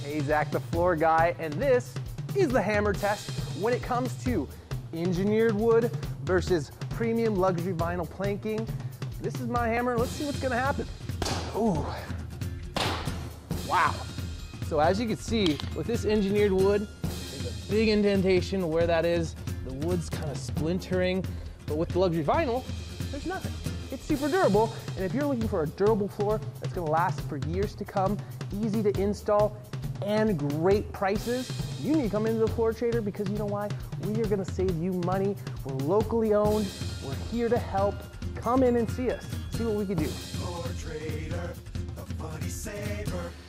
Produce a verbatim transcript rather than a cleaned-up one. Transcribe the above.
Hey Zach, the floor guy, and this is the hammer test when it comes to engineered wood versus premium luxury vinyl planking. This is my hammer. Let's see what's gonna happen. Ooh, wow. So as you can see, with this engineered wood, there's a big indentation where that is. The wood's kind of splintering, but with the luxury vinyl, there's nothing. It's super durable, and if you're looking for a durable floor that's gonna last for years to come, easy to install, and great prices, you need to come into the Floor Trader, because you know why? We are gonna save you money. We're locally owned. We're here to help. Come in and see us. See what we can do. Floor Trader, the money saver.